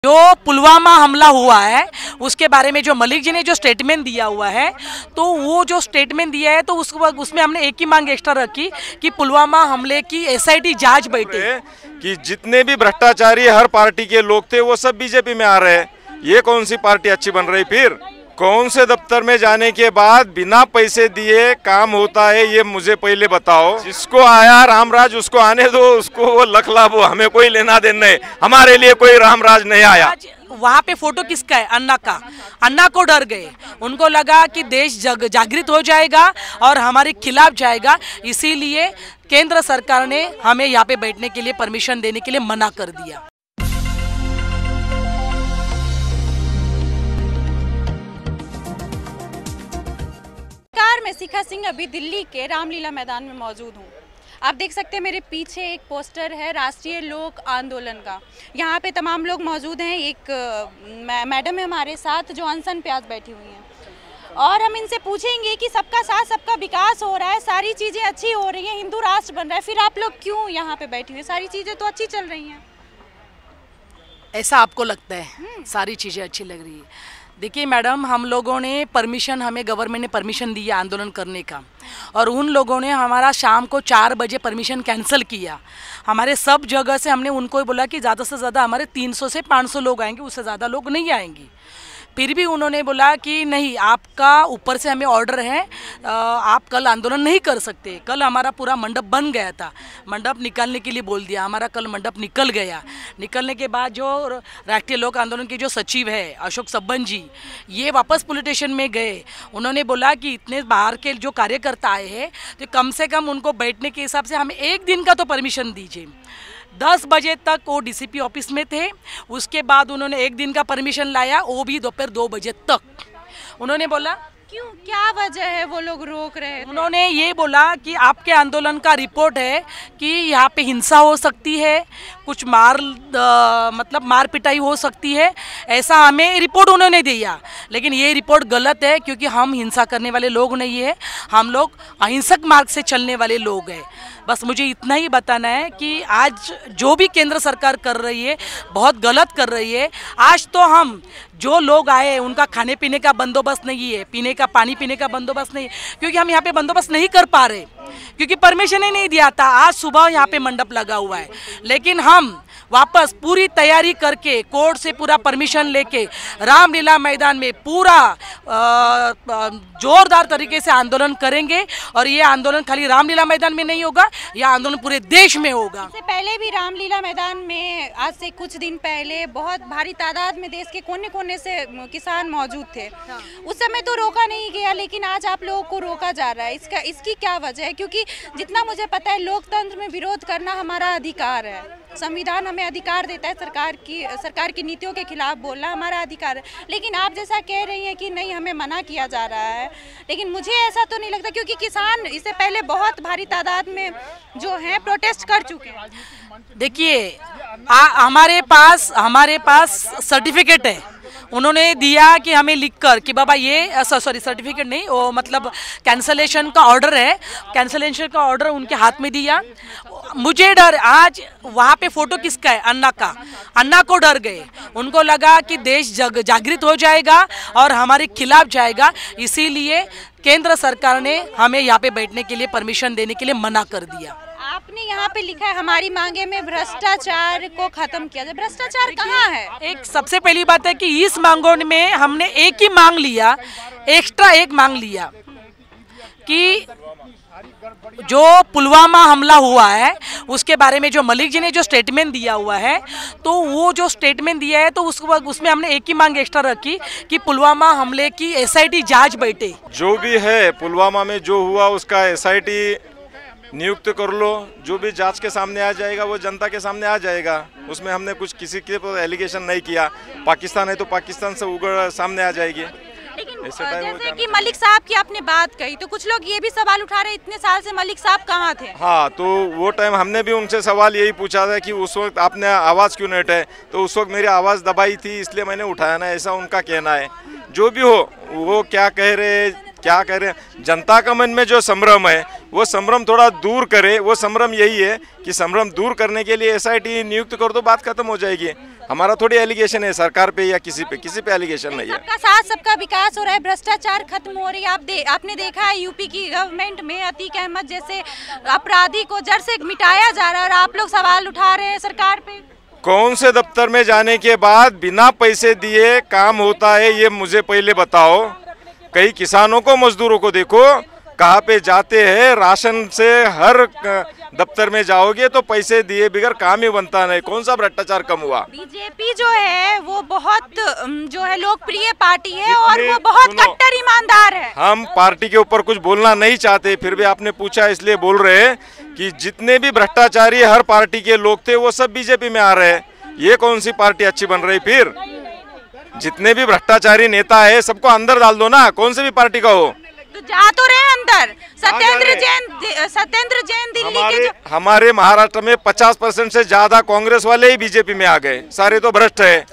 जो पुलवामा हमला हुआ है उसके बारे में जो मलिक जी ने जो स्टेटमेंट दिया हुआ है, तो वो जो स्टेटमेंट दिया है तो उसमें हमने एक ही मांग एक्स्ट्रा रखी कि पुलवामा हमले की एसआईटी जांच बैठे कि जितने भी भ्रष्टाचारी हर पार्टी के लोग थे वो सब बीजेपी में आ रहे हैं। ये कौन सी पार्टी अच्छी बन रही? फिर कौन से दफ्तर में जाने के बाद बिना पैसे दिए काम होता है, ये मुझे पहले बताओ। जिसको आया रामराज उसको आने दो, उसको वो लख लाभ, हमें कोई लेना देना नहीं। हमारे लिए कोई रामराज नहीं आया। वहाँ पे फोटो किसका है? अन्ना का। अन्ना को डर गए, उनको लगा कि देश जागृत हो जाएगा और हमारे खिलाफ जाएगा, इसीलिए केंद्र सरकार ने हमें यहाँ पे बैठने के लिए परमिशन देने के लिए मना कर दिया। मैं शिखा सिंह अभी दिल्ली के रामलीला मैदान में मौजूद हूँ। आप देख सकते हैं मेरे पीछे एक पोस्टर है राष्ट्रीय लोक आंदोलन का। यहाँ पे तमाम लोग मौजूद हैं। एक मैडम है हमारे साथ जो अनशन पे आज बैठी हुई हैं और हम इनसे पूछेंगे कि सबका साथ सबका विकास हो रहा है, सारी चीज़ें अच्छी हो रही हैं, हिंदू राष्ट्र बन रहा है, फिर आप लोग क्यों यहाँ पे बैठी हुई हैं? सारी चीज़ें तो अच्छी चल रही हैं। ऐसा आपको लगता है? सारी चीज़ें अच्छी लग रही है। देखिए मैडम, हम लोगों ने परमिशन, हमें गवर्नमेंट ने परमिशन दिया आंदोलन करने का, और उन लोगों ने हमारा शाम को 4 बजे परमिशन कैंसिल किया। हमारे सब जगह से हमने उनको बोला कि ज़्यादा से ज़्यादा हमारे 300 से 500 लोग आएंगे, उससे ज़्यादा लोग नहीं आएंगे। फिर भी उन्होंने बोला कि नहीं, आपका ऊपर से हमें ऑर्डर है, आप कल आंदोलन नहीं कर सकते। कल हमारा पूरा मंडप बन गया था, मंडप निकालने के लिए बोल दिया। हमारा कल मंडप निकल गया। निकलने के बाद जो राष्ट्रीय लोक आंदोलन के जो सचिव है अशोक सब्बन जी, ये वापस पुलिस स्टेशन में गए। उन्होंने बोला कि इतने बाहर के जो कार्यकर्ता आए हैं तो कम से कम उनको बैठने के हिसाब से हमें 1 दिन का तो परमिशन दीजिए। 10 बजे तक वो डीसीपी ऑफिस में थे। उसके बाद उन्होंने 1 दिन का परमिशन लाया, वो भी दोपहर 2 बजे तक। उन्होंने बोला क्यों, क्या वजह है वो लोग रोक रहे थे? उन्होंने ये बोला कि आपके आंदोलन का रिपोर्ट है कि यहाँ पे हिंसा हो सकती है, कुछ मतलब मार पिटाई हो सकती है, ऐसा हमें रिपोर्ट उन्होंने दिया। लेकिन ये रिपोर्ट गलत है, क्योंकि हम हिंसा करने वाले लोग नहीं है, हम लोग अहिंसक मार्ग से चलने वाले लोग हैं। बस मुझे इतना ही बताना है कि आज जो भी केंद्र सरकार कर रही है बहुत गलत कर रही है। आज तो हम जो लोग आए उनका खाने पीने का बंदोबस्त नहीं है, पीने का पानी पीने का बंदोबस्त नहीं है, क्योंकि हम यहाँ पे बंदोबस्त नहीं कर पा रहे, क्योंकि परमिशन ही नहीं दिया था। आज सुबह यहाँ पे मंडप लगा हुआ है, लेकिन हम वापस पूरी तैयारी करके कोर्ट से पूरा परमिशन लेके रामलीला मैदान में पूरा जोरदार तरीके से आंदोलन करेंगे। और ये आंदोलन खाली रामलीला मैदान में नहीं होगा, यह आंदोलन पूरे देश में होगा। इससे पहले भी रामलीला मैदान में आज से कुछ दिन पहले बहुत भारी तादाद में देश के कोने कोने से किसान मौजूद थे। उस समय तो रोका नहीं गया, लेकिन आज आप लोगों को रोका जा रहा है। इसकी क्या वजह है? क्योंकि जितना मुझे पता है लोकतंत्र में विरोध करना हमारा अधिकार है। संविधान हमें अधिकार देता है, सरकार की नीतियों के खिलाफ बोलना हमारा अधिकार है। लेकिन आप जैसा कह रही हैं कि नहीं, हमें मना किया जा रहा है, लेकिन मुझे ऐसा तो नहीं लगता, क्योंकि किसान इससे पहले बहुत भारी तादाद में जो है प्रोटेस्ट कर चुके हैं। देखिए, हमारे पास सर्टिफिकेट है, उन्होंने दिया कि हमें लिखकर कि बाबा ये सर्टिफिकेट नहीं, वो मतलब कैंसलेशन का ऑर्डर है, कैंसलेशन का ऑर्डर उनके हाथ में दिया। मुझे डर, आज वहाँ पे फोटो किसका है? अन्ना का। अन्ना को डर गए, उनको लगा कि देश जागृत हो जाएगा और हमारे खिलाफ जाएगा, इसीलिए केंद्र सरकार ने हमें यहाँ पे बैठने के लिए परमिशन देने के लिए मना कर दिया। आपने यहाँ पे लिखा है हमारी मांगे में भ्रष्टाचार को खत्म किया जाए। भ्रष्टाचार कहाँ है? एक सबसे पहली बात है कि इस मांगों में हमने एक ही मांग लिया, एक्स्ट्रा एक मांग लिया कि जो पुलवामा हमला हुआ है उसके बारे में जो मलिक जी ने जो स्टेटमेंट दिया हुआ है, तो वो जो स्टेटमेंट दिया है तो उसमें हमने एक ही मांग एक्स्ट्रा रखी कि पुलवामा हमले की एसआईटी जांच बैठे। जो भी है पुलवामा में जो हुआ उसका एसआईटी नियुक्त कर लो, जो भी जांच के सामने आ जाएगा वो जनता के सामने आ जाएगा। उसमें हमने कुछ किसी के एलिगेशन नहीं किया। पाकिस्तान है तो पाकिस्तान से उगड़ सामने आ जाएगी। लेकिन जैसे कि मलिक साहब की आपने बात कही, तो कुछ लोग ये भी सवाल उठा रहे इतने साल से मलिक साहब कहाँ थे? हाँ, तो वो टाइम हमने भी उनसे सवाल यही पूछा था कि उस वक्त आपने आवाज़ क्यों नहीं उठाई, तो उस वक्त मेरी आवाज़ दबाई थी इसलिए मैंने उठाया ना, ऐसा उनका कहना है। जो भी हो, वो क्या कह रहे क्या कह रहे हैं, जनता का मन में जो संभ्रम है वो संभ्रम थोड़ा दूर करे। वो संभ्रम यही है कि संभ्रम दूर करने के लिए SIT नियुक्त कर दो, बात खत्म हो जाएगी। हमारा थोड़ी एलिगेशन है सरकार पे या किसी पे एलिगेशन नहीं है। सबका साथ सबका विकास हो रहा है, भ्रष्टाचार खत्म हो रही है। आपने देखा है यूपी की गवर्नमेंट में अतीक अहमद जैसे अपराधी को जड़ से मिटाया जा रहा है और आप लोग सवाल उठा रहे हैं सरकार पे। कौन से दफ्तर में जाने के बाद बिना पैसे दिए काम होता है, ये मुझे पहले बताओ। कई किसानों को, मजदूरों को देखो कहाँ पे जाते हैं, राशन से हर दफ्तर में जाओगे तो पैसे दिए बगैर काम ही बनता नहीं। कौन सा भ्रष्टाचार कम हुआ? बीजेपी जो है वो बहुत जो है लोकप्रिय पार्टी है और वो बहुत कट्टर ईमानदार है। हम पार्टी के ऊपर कुछ बोलना नहीं चाहते, फिर भी आपने पूछा इसलिए बोल रहे हैं कि जितने भी भ्रष्टाचारी हर पार्टी के लोग थे वो सब बीजेपी में आ रहे हैं। ये कौन सी पार्टी अच्छी बन रही? फिर जितने भी भ्रष्टाचारी नेता है सबको अंदर डाल दो ना, कौन से भी पार्टी का हो। तो जा तो रहे अंदर। सत्येंद्र जैन दिल्ली के हमारे महाराष्ट्र में 50% से ज्यादा कांग्रेस वाले ही बीजेपी में आ गए, सारे तो भ्रष्ट है।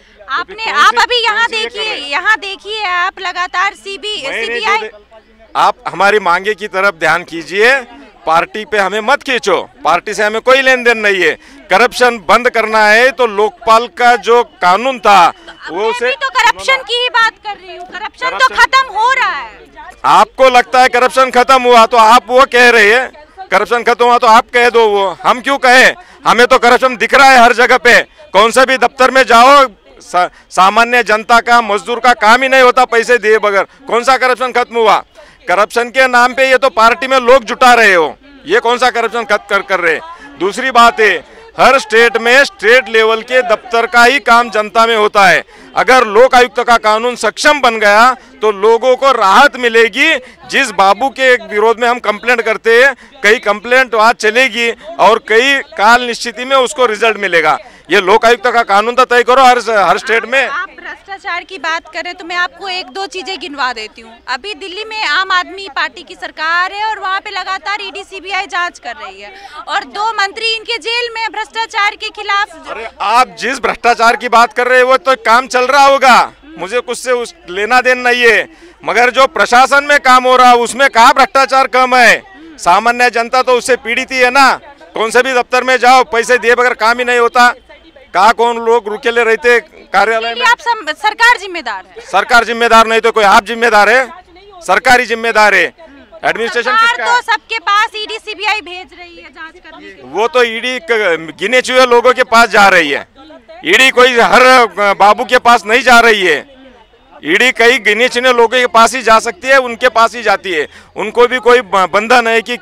आप अभी यहाँ देखिए आप लगातार सीबीआई। आप हमारी मांगे की तरफ ध्यान कीजिए, पार्टी पे हमें मत खींचो, पार्टी से हमें कोई लेन देन नहीं है। करप्शन बंद करना है तो लोकपाल का जो कानून था वो से तो करप्शन की ही बात कर रही हूँ। करप्शन तो खत्म हो रहा है। आपको लगता है करप्शन खत्म हुआ तो आप वो कह रहे हैं, करप्शन खत्म हुआ तो आप कह दो, वो हम क्यों कहे? हमें तो करप्शन दिख रहा है हर जगह पे। कौन सा भी दफ्तर में जाओ, सामान्य जनता का, मजदूर का काम ही नहीं होता पैसे दिए बगैर। कौन सा करप्शन खत्म हुआ? करप्शन के नाम पे ये तो पार्टी में लोग जुटा रहे हो, ये कौन सा करप्शन खत्म कर रहे? दूसरी बात है, हर स्टेट में स्टेट लेवल के दफ्तर का ही काम जनता में होता है। अगर लोक आयुक्त का कानून सक्षम बन गया तो लोगों को राहत मिलेगी। जिस बाबू के विरोध में हम कंप्लेंट करते हैं, कई कंप्लेंट वहाँ चलेगी और कई काल निश्चिति में उसको रिजल्ट मिलेगा। ये लोक आयुक्त का कानून तो तय करो हर स्टेट में। आप भ्रष्टाचार की बात करें तो मैं आपको एक दो चीजें गिनवा देती हूँ। अभी दिल्ली में आम आदमी पार्टी की सरकार है और वहाँ पे लगातार ईडी सीबीआई जांच कर रही है और 2 मंत्री इनके जेल में भ्रष्टाचार के खिलाफ। अरे आप जिस भ्रष्टाचार की बात कर रहे हो वो तो काम चल रहा होगा, मुझे कुछ से उस लेना देन नहीं है, मगर जो प्रशासन में काम हो रहा है उसमें कहाँ भ्रष्टाचार कम है? सामान्य जनता तो उससे पीड़ित ही है ना। कौन से भी दफ्तर में जाओ, पैसे दिए बगैर काम ही नहीं होता। कहाँ कौन लोग रुकेले रहते कार्यालय में? आप सरकार जिम्मेदार है। सरकार जिम्मेदार नहीं तो कोई आप जिम्मेदार है? सरकारी जिम्मेदार है। एडमिनिस्ट्रेशन किसका है? तो सबके पास ईडी सीबीआई भेज रही है जांच करने के लिए। वो तो ईडी गिने चुने लोगों के पास जा रही है, ईडी कोई हर बाबू के पास नहीं जा रही है। ईडी कई गिने चुने लोगों के पास ही जा सकती है, उनके पास ही जाती है। उनको भी कोई बंधन है कि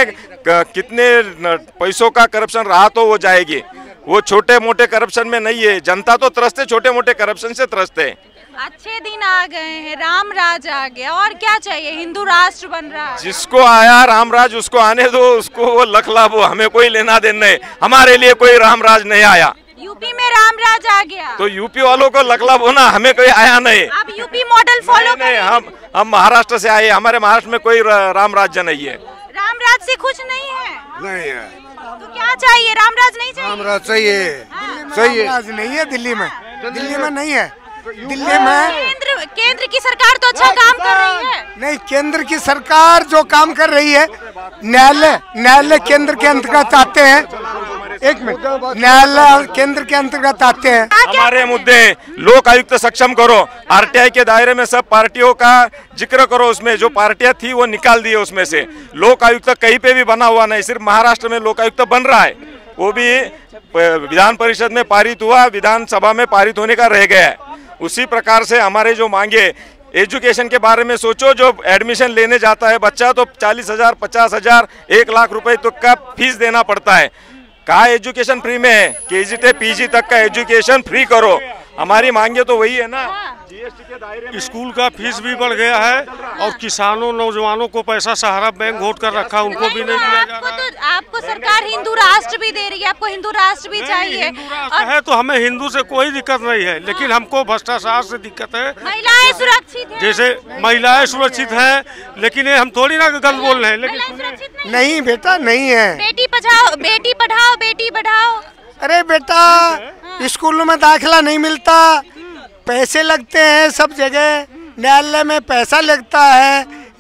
कितने पैसों का करप्शन रहा तो वो जाएगी। वो छोटे मोटे करप्शन में नहीं है। जनता तो त्रस्त है, छोटे मोटे करप्शन से त्रस्त है। अच्छे दिन आ गए हैं, राम राज आ गया, और क्या चाहिए? हिंदू राष्ट्र बन रहा है। जिसको आया राम राज उसको आने दो, उसको वो लख लाभ, हमें कोई लेना देना नहीं। हमारे लिए कोई राम राज नहीं आया। यूपी में राम राज आ गया तो यूपी वालों को लख लाभ होना, हमें कोई आया नहीं। आप यूपी मॉडल फॉलो नहीं, हम महाराष्ट्र से आए, हमारे महाराष्ट्र में कोई राम राज्य नहीं है। राम राज से खुश नहीं है? नहीं है। तो क्या चाहिए? राम राज नहीं चाहिए? राम राज चाहिए, सही है। राज नहीं है दिल्ली में, दिल्ली में नहीं है। दिल्ली में केंद्र की सरकार तो अच्छा काम कर रही है। नहीं, केंद्र की सरकार जो काम कर रही है, न्यायालय केंद्र के अंतर्गत आते हैं। एक मिनट, न्यायालय केंद्र के अंतर्गत आते हैं। हमारे मुद्दे लोक आयुक्त सक्षम करो, आरटीआई के दायरे में सब पार्टियों का जिक्र करो, उसमें जो पार्टियां थी वो निकाल दिए उसमें से। लोक आयुक्त कहीं पे भी बना हुआ नहीं, सिर्फ महाराष्ट्र में लोक आयुक्त बन रहा है, वो भी विधान परिषद में पारित हुआ, विधानसभा में पारित होने का रह गया है। उसी प्रकार से हमारे जो मांगे, एजुकेशन के बारे में सोचो। जो एडमिशन लेने जाता है बच्चा तो 40,000, 50,000, 1 लाख रुपए तक का फीस देना पड़ता है। कहाँ एजुकेशन फ्री में है? केजी से पीजी तक का एजुकेशन फ्री करो। हमारी मांगे तो वही है ना। जीएसटी के दायरे में स्कूल का फीस भी बढ़ गया है और किसानों नौजवानों को पैसा सहारा बैंक घोट कर रखा, उनको भी नहीं दिया जा रहा है। आपको सरकार हिंदू राष्ट्र भी दे रही है, आपको हिंदू राष्ट्र भी चाहिए। है तो हमें हिंदू से कोई दिक्कत नहीं है, लेकिन हमको भ्रष्टाचार से दिक्कत है। महिलाएं सुरक्षित हैं। जैसे महिलाएं सुरक्षित हैं, लेकिन ये हम थोड़ी ना गलत बोल रहे हैं, लेकिन नहीं बेटा, नहीं है। बेटी बचाओ, बेटी पढ़ाओ, बेटी बढ़ाओ। अरे बेटा, स्कूलों में दाखिला नहीं मिलता, पैसे लगते हैं सब जगह, न्यायालय में पैसा लगता है,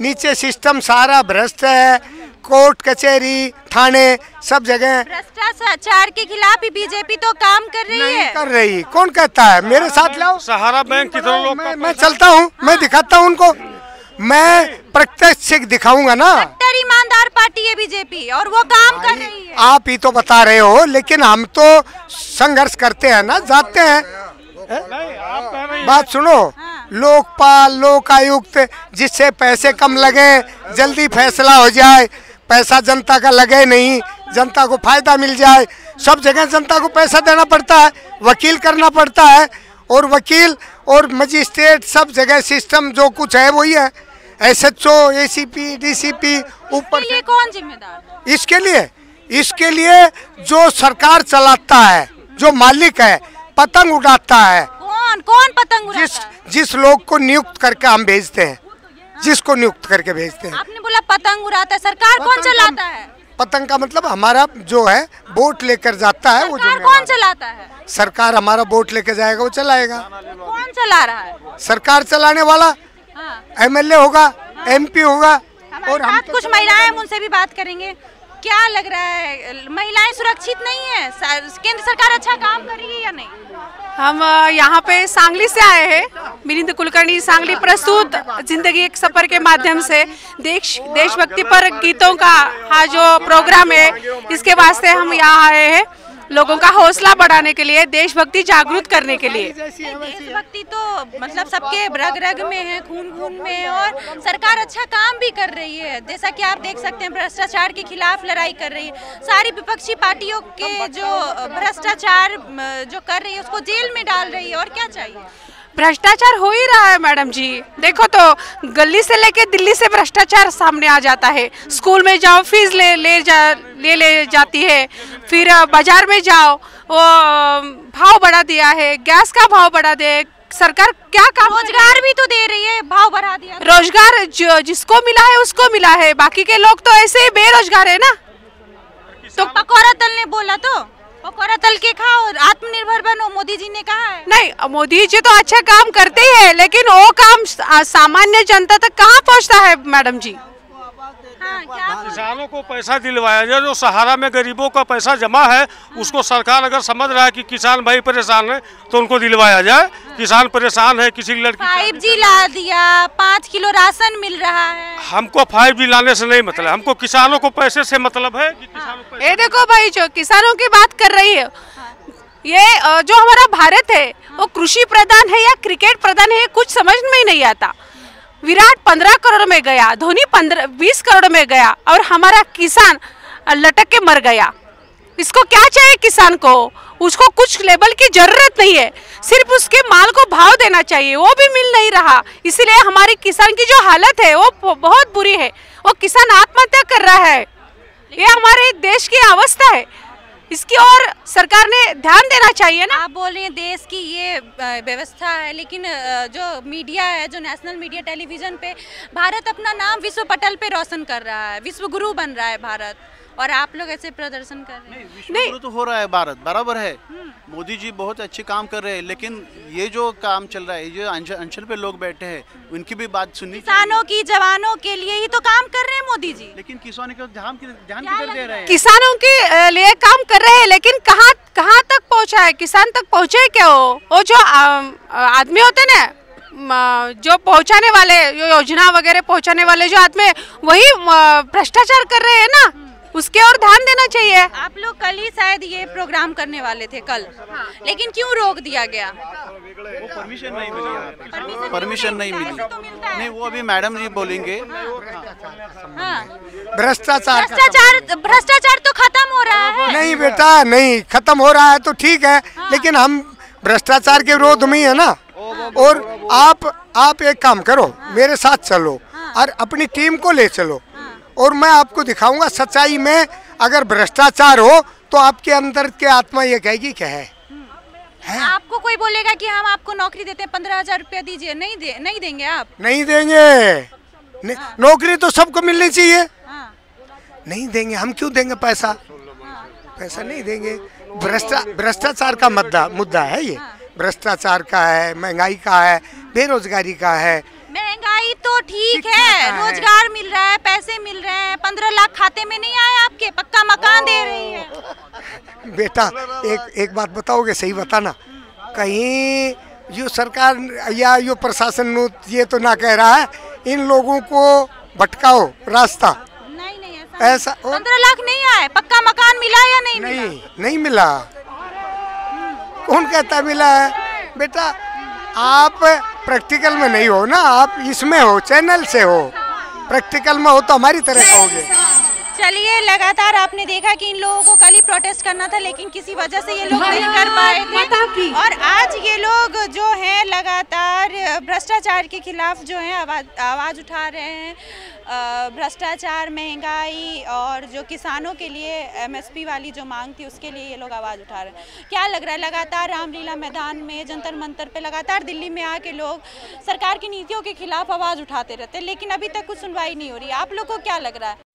नीचे सिस्टम सारा भ्रष्ट है, कोर्ट कचहरी थाने सब जगह। भ्रष्टाचार के खिलाफ ही बीजेपी तो काम कर रही नहीं है। कर रही, कौन कहता है? मेरे साथ लाओ, सहारा बैंक कितने लोग मैं चलता हूँ, मैं दिखाता हूँ उनको, मैं प्रत्यक्ष से दिखाऊंगा ना। कट्टर ईमानदार पार्टी है बीजेपी और वो काम कर रही है। आप ही तो बता रहे हो, लेकिन हम तो संघर्ष करते हैं ना, जाते हैं। नहीं, आप कह रही हैं। बात सुनो, लोकपाल लोक आयुक्त जिससे पैसे कम लगे, जल्दी फैसला हो जाए, पैसा जनता का लगे नहीं, जनता को फायदा मिल जाए। सब जगह जनता को पैसा देना पड़ता है, वकील करना पड़ता है, और वकील और मजिस्ट्रेट सब जगह सिस्टम जो कुछ है वही है। SHO, ACP, DCP ऊपर इसके लिए कौन जिम्मेदार? इसके लिए जो सरकार चलाता है, जो मालिक है, पतंग उड़ाता है। कौन पतंग उड़ाता है? जिस लोग को नियुक्त करके हम भेजते हैं, जिसको नियुक्त करके भेजते हैं। आपने बोला पतंग उड़ाता है, सरकार कौन चलाता है? पतंग का मतलब हमारा जो है वोट लेकर जाता है वो सरकार कौन चलाता है? सरकार हमारा वोट लेकर जाएगा, वो चलाएगा। कौन चला रहा है? सरकार चलाने वाला MLA होगा, MP होगा। और हम कुछ महिलाएं हैं, उनसे भी बात करेंगे। क्या लग रहा है, महिलाएं सुरक्षित नहीं है? केंद्र सरकार अच्छा काम कर रही है या नहीं? हम यहाँ पे सांगली से आए हैं, मिलिंद कुलकर्णी सांगली प्रस्तुत जिंदगी एक सफर के माध्यम से देशभक्ति पर गीतों का जो प्रोग्राम है, इसके वास्ते हम यहाँ आए हैं, लोगों का हौसला बढ़ाने के लिए, देशभक्ति जागरूक करने के लिए। देशभक्ति तो मतलब सबके रग रग में है, खून खून में है, और सरकार अच्छा काम भी कर रही है। जैसा कि आप देख सकते हैं, भ्रष्टाचार के खिलाफ लड़ाई कर रही है। सारी विपक्षी पार्टियों के जो भ्रष्टाचार जो कर रही है उसको जेल में डाल रही है। और क्या चाहिए? भ्रष्टाचार हो ही रहा है मैडम जी, देखो तो गली से लेके दिल्ली से भ्रष्टाचार सामने आ जाता है। स्कूल में जाओ फीस ले जाती है, फिर बाजार में जाओ वो भाव बढ़ा दिया है, गैस का भाव बढ़ा दे। सरकार क्या काम? रोजगार भी तो दे रही है, भाव बढ़ा दिया। रोजगार जिसको मिला है उसको मिला है, बाकी के लोग तो ऐसे ही बेरोजगार है ना। तो पकौड़ा तल ने बोला तो पकौड़ा तल के खाओ, आत्मनिर्भर बनो, मोदी जी ने कहा है। नहीं, मोदी जी तो अच्छा काम करते ही है, लेकिन वो काम सामान्य जनता तक कहाँ पहुँचता है मैडम जी? किसानों को पैसा दिलवाया जाए, जो सहारा में गरीबों का पैसा जमा है उसको सरकार अगर समझ रहा है कि किसान भाई परेशान है तो उनको दिलवाया जाए। किसान परेशान है, किसी लड़की 5G ला दिया, 5 किलो राशन मिल रहा है। हमको 5G लाने से नहीं मतलब, हमको किसानों को पैसे से मतलब है कि किसानों को। ये देखो भाई, जो किसानों की बात कर रही है, ये जो हमारा भारत है वो कृषि प्रधान है या क्रिकेट प्रधान है, कुछ समझ में ही नहीं आता। विराट 15 करोड़ में गया, धोनी 20 करोड़ में गया, और हमारा किसान लटक के मर गया। इसको क्या चाहिए किसान को? उसको कुछ लेबल की जरूरत नहीं है, सिर्फ उसके माल को भाव देना चाहिए, वो भी मिल नहीं रहा। इसीलिए हमारी किसान की जो हालत है वो बहुत बुरी है। वो किसान आत्महत्या कर रहा है, ये हमारे देश की अवस्था है। इसकी ओर सरकार ने ध्यान देना चाहिए ना। आप बोल रहे हैं देश की ये व्यवस्था है, लेकिन जो मीडिया है, जो नेशनल मीडिया टेलीविजन पे भारत अपना नाम विश्व पटल पे रोशन कर रहा है, विश्व गुरु बन रहा है भारत, और आप लोग ऐसे प्रदर्शन कर रहे हैं। विश्व गुरु तो हो रहा है भारत, बराबर है। मोदी जी बहुत अच्छे काम कर रहे हैं, लेकिन ये जो काम चल रहा है, जो अनशन पे लोग बैठे हैं, उनकी भी बात सुननी। किसानों की, जवानों के लिए ही तो काम कर रहे हैं मोदी जी, लेकिन किसानों को ध्यान किधर दे रहे हैं? किसानों के लिए काम कर रहे हैं, लेकिन कहाँ तक पहुँचा है? किसान तक पहुँचे क्या? वो जो आदमी होते ना, जो पहुँचाने वाले, जो योजना वगैरह पहुँचाने वाले जो आदमी, वही भ्रष्टाचार कर रहे हैं ना, उसके और ध्यान देना चाहिए। आप लोग कल ही शायद ये प्रोग्राम करने वाले थे कल, लेकिन क्यों रोक दिया गया? वो परमिशन नहीं मिली, परमिशन नहीं मिली। नहीं, वो अभी मैडम जी बोलेंगे। भ्रष्टाचार तो खत्म हो रहा है। नहीं बेटा, नहीं खत्म हो रहा है तो ठीक है, लेकिन हम भ्रष्टाचार के विरोध में ही है ना। और आप एक काम करो, मेरे साथ चलो और अपनी टीम को ले चलो, और मैं आपको दिखाऊंगा सच्चाई में। अगर भ्रष्टाचार हो तो आपके अंदर के आत्मा ये कहेगी क्या है? आपको कोई बोलेगा कि हम आपको नौकरी देते हैं, 15,000 रुपया दीजिए, नहीं देंगे आप? नहीं देंगे। नौकरी तो सबको मिलनी चाहिए। नहीं देंगे, हम क्यों देंगे पैसा? पैसा नहीं देंगे। भ्रष्टाचार का मुद्दा है ये, भ्रष्टाचार का है, महंगाई का है, बेरोजगारी का है। महंगाई महंगाई तो ठीक है, रोजगार मिल रहा है, पैसे मिल रहे हैं, 15 लाख खाते में नहीं आए आपके, पक्का मकान दे रही है। बेटा एक बात बताओगे, सही बताना, कहीं यो सरकार या यो प्रशासन ये तो ना कह रहा है इन लोगों को भटकाओ रास्ता? नहीं ऐसा 15 लाख नहीं आए, पक्का मकान मिला या नहीं मिला? नहीं मिला। कौन कहता मिला है? बेटा आप प्रैक्टिकल में नहीं हो ना, आप इसमें हो, चैनल से हो, प्रैक्टिकल में हो तो हमारी तरह कहोगे। चलिए, लगातार आपने देखा कि इन लोगों को कल ही प्रोटेस्ट करना था, लेकिन किसी वजह से ये लोग नहीं कर पाए थे। और आज ये लोग जो हैं लगातार भ्रष्टाचार के खिलाफ जो है आवाज़ उठा रहे हैं। भ्रष्टाचार, महंगाई और जो किसानों के लिए MSP वाली जो मांग थी उसके लिए ये लोग आवाज़ उठा रहे हैं। क्या लग रहा है, लगातार रामलीला मैदान में, जंतर मंतर पे लगातार दिल्ली में आके लोग सरकार की नीतियों के खिलाफ आवाज़ उठाते रहते हैं, लेकिन अभी तक कुछ सुनवाई नहीं हो रही है। आप लोग को क्या लग रहा है?